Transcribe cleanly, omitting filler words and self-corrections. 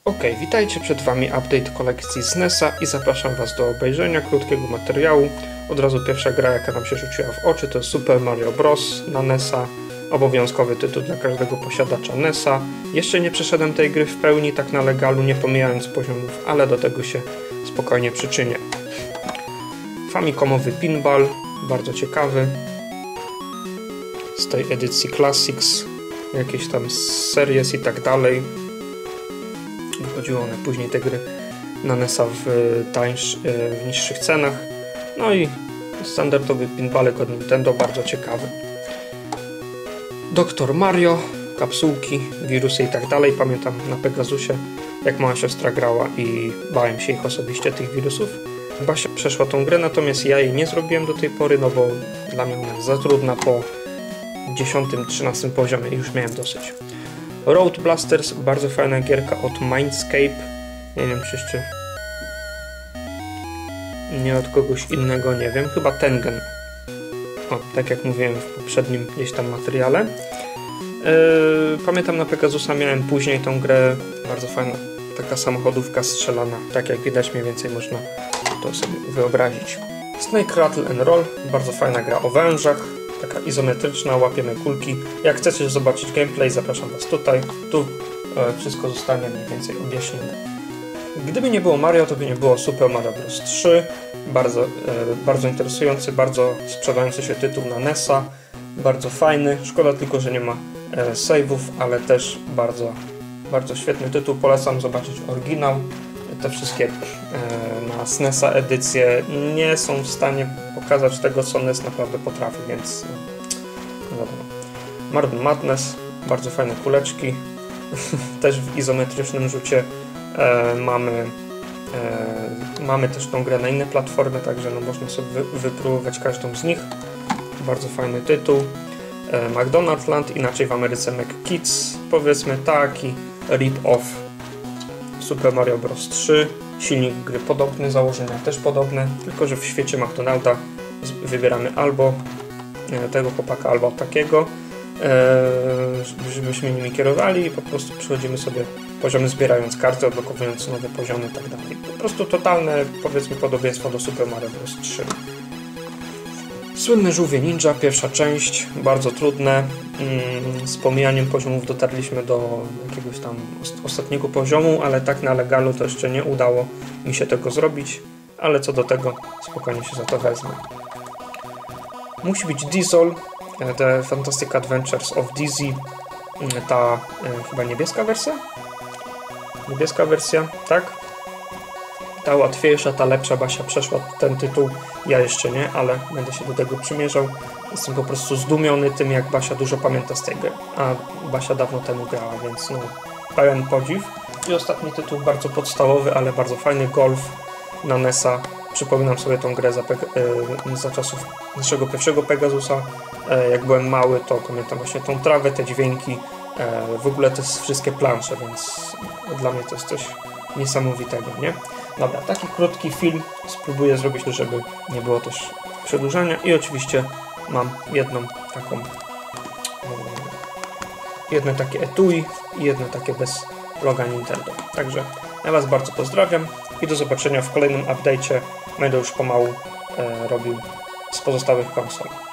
Ok, witajcie, przed Wami update kolekcji z NES-a i zapraszam Was do obejrzenia krótkiego materiału. Od razu pierwsza gra, jaka nam się rzuciła w oczy, to Super Mario Bros. Na NES-a. Obowiązkowy tytuł dla każdego posiadacza NES-a. Jeszcze nie przeszedłem tej gry w pełni, tak na legalu, nie pomijając poziomów, ale do tego się spokojnie przyczynię. Famicomowy pinball, bardzo ciekawy. Z tej edycji Classics, jakieś tam series i tak dalej. Wychodziły one później te gry na NES-a w niższych cenach. No i standardowy pinballek od Nintendo, bardzo ciekawy. Dr. Mario, kapsułki, wirusy i tak dalej. Pamiętam na Pegasusie, jak mała siostra grała i bałem się ich osobiście, tych wirusów. Basia przeszła tą grę, natomiast ja jej nie zrobiłem do tej pory, no bo dla mnie ona jest za trudna. Po 10-13 poziomie już miałem dosyć. Road Blasters, bardzo fajna gierka od Mindscape. Nie wiem, czy jeszcze nie od kogoś innego, nie wiem. Chyba Tengen. O, tak jak mówiłem w poprzednim gdzieś tam materiale. Pamiętam, na Pegasusa miałem później tą grę. Bardzo fajna taka samochodówka strzelana. Tak jak widać, mniej więcej można to sobie wyobrazić. Snake Rattle and Roll, bardzo fajna gra o wężach. Taka izometryczna, łapiemy kulki. Jak chcecie zobaczyć gameplay, zapraszam Was tutaj. Tu wszystko zostanie mniej więcej objaśnione. Gdyby nie było Mario, to by nie było Super Mario Bros. 3. Bardzo interesujący, bardzo sprzedający się tytuł na NES-a. Bardzo fajny. Szkoda tylko, że nie ma save'ów, ale też bardzo świetny tytuł. Polecam zobaczyć oryginał. Te wszystkie na SNES-a edycje nie są w stanie pokazać tego, co NES naprawdę potrafi, więc no wiadomo. Marble Madness, bardzo fajne kuleczki. Też w izometrycznym rzucie mamy też tą grę na inne platformy, także no można sobie wypróbować każdą z nich. Bardzo fajny tytuł. McDonald's Land, inaczej w Ameryce McKids, powiedzmy taki rip-off Super Mario Bros. 3. Silnik gry podobny, założenia też podobne, tylko że w świecie McDonalda wybieramy albo tego chłopaka, albo takiego, żebyśmy nimi kierowali i po prostu przechodzimy sobie poziomy, zbierając karty, odblokowując nowe poziomy i tak dalej. Po prostu totalne, powiedzmy, podobieństwo do Super Mario Bros. 3. Słynne żółwie ninja, pierwsza część, bardzo trudne. Z pomijaniem poziomów dotarliśmy do jakiegoś tam ostatniego poziomu, ale tak na legalu to jeszcze nie udało mi się tego zrobić, ale co do tego spokojnie się za to wezmę. Musi być Diesel, The Fantastic Adventures of Dizzy, ta chyba niebieska wersja? Niebieska wersja, tak? Ta łatwiejsza, ta lepsza. Basia przeszła ten tytuł, ja jeszcze nie, ale będę się do tego przymierzał. Jestem po prostu zdumiony tym, jak Basia dużo pamięta z tej gry, a Basia dawno temu grała, więc no, pełen podziw. I ostatni tytuł, bardzo podstawowy, ale bardzo fajny, Golf na NES-a. Przypominam sobie tą grę za czasów naszego pierwszego Pegasusa. Jak byłem mały, to pamiętam właśnie tą trawę, te dźwięki, w ogóle te wszystkie plansze, więc dla mnie to jest coś niesamowitego, nie? Dobra, taki krótki film spróbuję zrobić, żeby nie było też przedłużania i oczywiście mam jedno takie etui i jedno takie bez loga Nintendo. Także ja Was bardzo pozdrawiam i do zobaczenia w kolejnym update'cie. Będę już pomału robił z pozostałych konsol.